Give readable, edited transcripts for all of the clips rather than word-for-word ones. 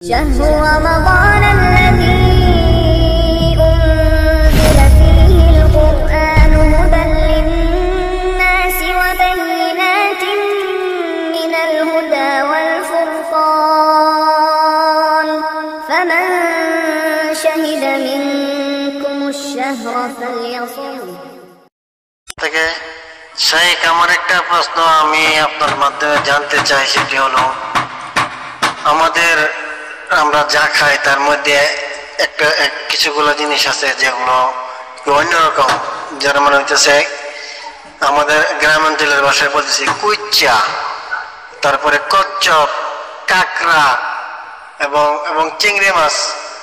شهر رمضان الذي أنزل فيه القرآن هدى للناس وبينات من الهدى والفرقان فمن شهد منكم الشهر فليصم থেকে শেখ আমার একটা প্রশ্ন আমি আপনার মাধ্যমে জানতে চাই, সেটি হলো আমরা যা খাই তার মধ্যে কিছুগুলো জিনিস আছে যেগুলো অন্যরকম, যার মানে হইতেছে আমাদের গ্রামাঞ্চলের ভাষায় বলতেছি কুইচা, তারপরে কচ্চপ, কাঁকড়া এবং চিংড়ি মাছ,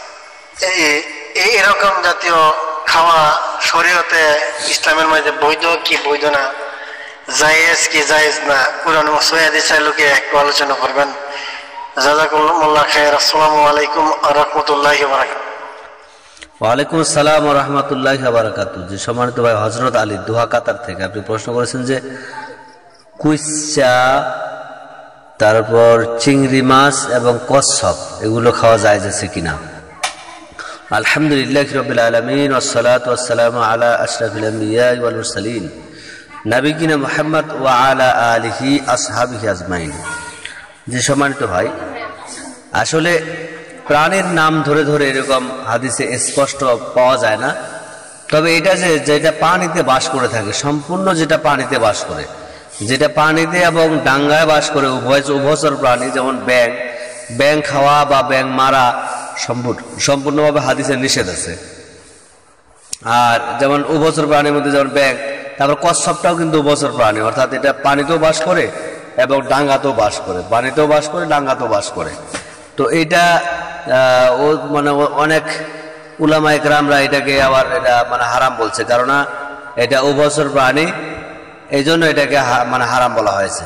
এরকম জাতীয় খাওয়া শরীয়তে ইসলামের মধ্যে বৈধ কি বৈধ না, জায়েজ কি জায়েজ না, কুরআন ও হাদিস চাইলে একটু আলোচনা করবেন। জাযাকুমুল্লাহ খাইর। আসসালামু আলাইকুম ওয়া রাহমাতুল্লাহি ওয়া বারাকাতুহু। ওয়ালাইকুম আসসালাম ওয়া রাহমাতুল্লাহি ওয়া বারাকাতুহু। যে সম্মানিত ভাই হযরত আলী দোহা কাতার থেকে আপনি প্রশ্ন করেছেন যে কুইচা, তারপর চিংড়ি মাছ এবং কচ্ছপ এগুলো খাওয়া জায়েজ আছে কিনা। আলহামদুলিল্লাহি রাব্বিল আলামিন ওয়াস সালাতু ওয়াস সালামু আলা আশরাফিল আমবিয়া ওয়াল মুরসালিন নবিয়িনা মুহাম্মদ ওয়া আলা আলিহি আসহাবিহি আজমাইন। যে সম্মানিত ভাই, আসলে প্রাণীর নাম ধরে ধরে এরকম হাদিসে স্পষ্ট পাওয়া যায় না, তবে এটা যেটা পানিতে বাস করে থাকে, সম্পূর্ণ যেটা পানিতে বাস করে, যেটা পানিতে এবং ডাঙ্গায় বাস করে উভয়চর প্রাণী, যেমন ব্যাঙ খাওয়া বা ব্যাঙ মারা সম্পূর্ণভাবে হাদিসের নিষেধ আছে। আর যেমন উভয়চর প্রাণীর মধ্যে যেমন ব্যাঙ, তারপর কচ্ছপটাও কিন্তু উভয়চর প্রাণী, অর্থাৎ এটা পানিতেও বাস করে এবং ডাঙ্গাতেও বাস করে, পানিতেও বাস করে ডাঙ্গাতেও বাস করে। তো এটা অনেক উলামায়ে কেরামরা এটাকে আবার এটা হারাম বলছে, কারণ এটা উভয়চর প্রাণী, এই জন্য এটাকে হারাম বলা হয়েছে।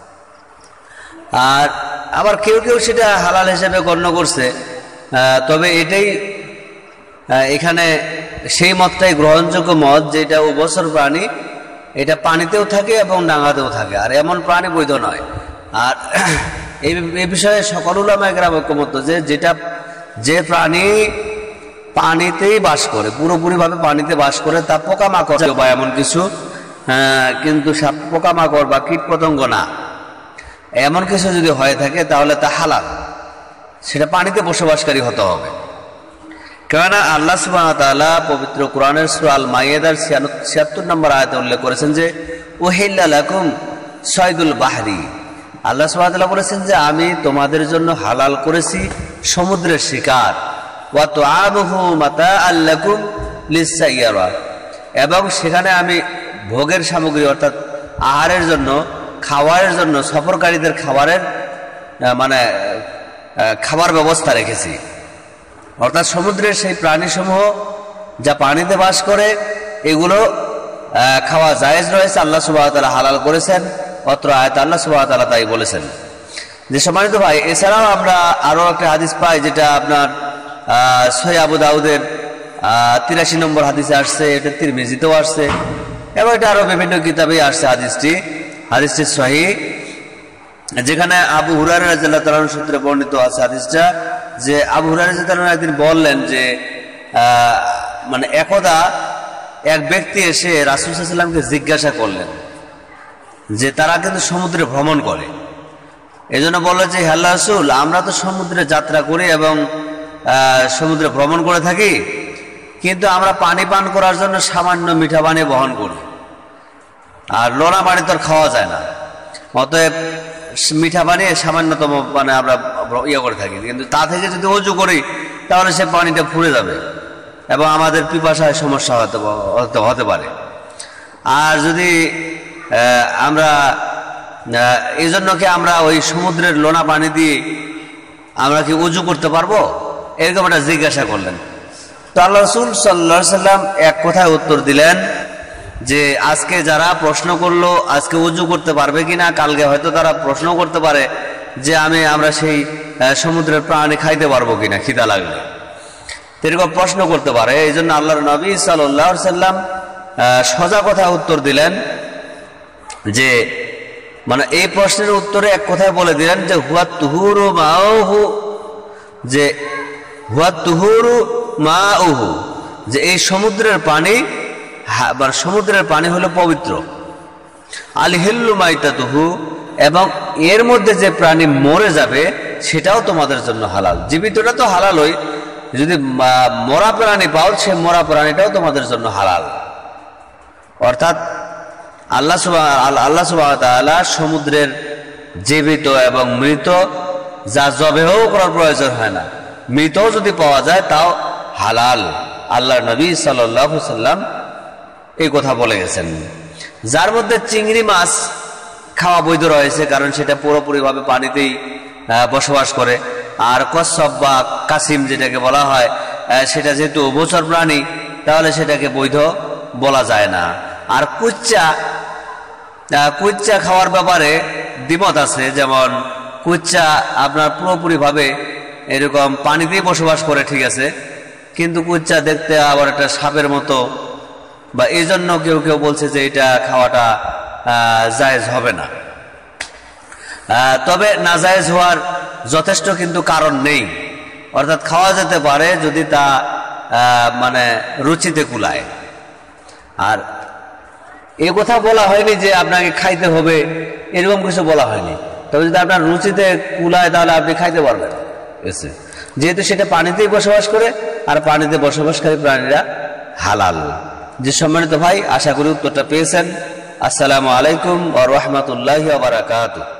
আর আবার কেউ কেউ সেটা হালাল হিসেবে গণ্য করছে, তবে এটাই এখানে সেই মতটাই গ্রহণযোগ্য মত যে এটা উভয়চর প্রাণী, এটা পানিতেও থাকে এবং ডাঙ্গাতেও থাকে, আর এমন প্রাণী বৈধ নয়। আর এই বিষয়ে সকল উলামায়ে কেরাম ঐক্যমত যে প্রাণী পানিতেই বাস করে, পুরোপুরিভাবে পানিতে বাস করে, তা পোকামাকড় বা এমন কিছু, কিন্তু পোকামাকড় বা কীট পতঙ্গ না, এমন কিছু যদি হয়ে থাকে তাহলে তা হালাল, সেটা পানিতে বসবাসকারী হতে হবে। কেননা আল্লাহ সুবহানাহু ওয়া তাআলা পবিত্র কোরআনের সূরা আল মাইদার ৭৬ নম্বর আয়াতে উল্লেখ করেছেন যে উহিল্লা লাকুম সাইদুল বাহরি। আল্লাহ সুবহানাহু ওয়া তাআলা বলেছেন যে আমি তোমাদের জন্য হালাল করেছি সমুদ্রের শিকার, ওয়া তুআমুহু মাতাআল লাকুম লিস-সাইয়ারা, এবং সেখানে আমি ভোগের সামগ্রী অর্থাৎ আহারের জন্য, খাবারের জন্য সফরকারীদের খাবার ব্যবস্থা রেখেছি। অর্থাৎ সমুদ্রের সেই প্রাণীসমূহ যা পানিতে বাস করে এগুলো খাওয়া জায়েজ রয়েছে, আল্লাহ সুবহানাহু ওয়া তাআলা হালাল করেছেন। অত্র আয়াত আল্লাহ সুবহানাহু ওয়া তাআলা তাই বলেছেন। যে সম্মানিত ভাই, এছাড়াও আমরা আরো একটা হাদিস পাই, যেটা আপনার সহিহ আবু দাউদের ৮৩ নম্বর হাদিসে আসছে, এটা তিরমিজিতেও আসছে এবং এটা আরো বিভিন্ন কিতাবেই আসছে। হাদিসটি সহিহ, যেখানে আবু হুরায়রা রাদিয়াল্লাহু তাআলা সূত্রে বর্ণিত আছে হাদিসটা, যে আবু হুরায়রা রাদিয়াল্লাহু তাআলা একদিন বললেন যে একদা এক ব্যক্তি এসে রাসূল সাল্লাল্লাহু আলাইহি ওয়াসাল্লামকে জিজ্ঞাসা করলেন যে তারা কিন্তু সমুদ্রে ভ্রমণ করে, এজন্য বলল যে হে আল্লাহর রাসূল, আমরা তো সমুদ্রে যাত্রা করি এবং সমুদ্রে ভ্রমণ করে থাকি, কিন্তু আমরা পানি পান করার জন্য সামান্য মিঠা পানি বহন করি, আর লোনা পানি তো খাওয়া যায় না, অতএব মিঠা পানি সামান্যতম আমরা করে থাকি, কিন্তু তা থেকে যদি ওযু করি তাহলে সে পানিটা ফুরে যাবে এবং আমাদের পিপাসায় সমস্যা হতে পারে। আর যদি আমরা এই জন্য কি আমরা ওই সমুদ্রের লোনা পানি দিয়ে আমরা কি ওযু করতে পারবো, এরকম একটা জিজ্ঞাসা করলেন। তো আল্লাহ রাসূল সাল্লাল্লাহু আলাইহি ওয়াসাল্লাম এক কথায় উত্তর দিলেন যে আজকে যারা প্রশ্ন করলো আজকে ওযু করতে পারবে কিনা, কালকে হয়তো তারা প্রশ্ন করতে পারে যে আমরা সেই সমুদ্রের প্রাণী খাইতে পারবো কিনা খিদা লাগলে, এরকম প্রশ্ন করতে পারে। এই জন্য আল্লাহর নবী সাল্লাল্লাহু আলাইহি ওয়াসাল্লাম সোজা কথা উত্তর দিলেন যে এই প্রশ্নের উত্তরে এক কথায় বলে দিলেন যে হুয়া তুহুরু মাউহু যে হুয়া তুহুরু মাউহু, যে এই সমুদ্রের পানি সমুদ্রের পানি হলো পবিত্র। আল হিল্লু মাইতাতুহু, এবং এর মধ্যে যে প্রাণী মরে যাবে সেটাও তোমাদের জন্য হালাল। জীবিতটা তো হালালই, যদি মরা প্রাণী পাও সে মরা প্রাণীটাও তোমাদের জন্য হালাল। অর্থাৎ আল্লাহ সুবহানাহু ওয়া তাআলা সমুদ্রের জীবিত এবং মৃত যা জবেহ করার প্রয়োজন হয় না, মৃতও যদি পাওয়া যায় তাও হালাল। আল্লাহর নবী সাল্লাল্লাহু আলাইহি সাল্লাম এই কথা বলে গেছেন। যার মধ্যে চিংড়ি মাছ খাওয়া বৈধ রয়েছে, কারণ সেটা পুরোপুরিভাবে পানিতেই বসবাস করে। আর কচ্ছপ বা কাসিম যেটাকে বলা হয়, সেটা যেহেতু উভচর প্রাণী, তাহলে সেটাকে বৈধ বলা যায় না। আর কুচ্চা খাওয়ার ব্যাপারে দ্বিমত আছে। যেমন কুচ্চা আপনার পুরোপুরিভাবে এরকম পানিতেই বসবাস করে, ঠিক আছে, কিন্তু কুচ্চা দেখতে আবার একটা সাপের মতো, বা এই জন্য কেউ কেউ বলছে যে এটা খাওয়াটা জায়েজ হবে না। তবে নাজায়েজ হওয়ার যথেষ্ট কিন্তু কারণ নেই, অর্থাৎ খাওয়া যেতে পারে যদি তা মানে রুচিতে কুলায়। আর এ কথা বলা হয়নি যে আপনাকে খাইতে হবে, এরকম কিছু বলা হয়নি। তবে যদি আপনার রুচিতে কুলায় তাহলে আপনি খাইতে পারবেন, যেহেতু সেটা পানিতেই বসবাস করে, আর পানিতে বসবাসকারী প্রাণীরা হালাল। যে সম্মানিত ভাই, আশা করি উত্তরটা পেয়েছেন। আসসালামু আলাইকুম ওয়া রাহমাতুল্লাহি ওয়া বারাকাতুহু।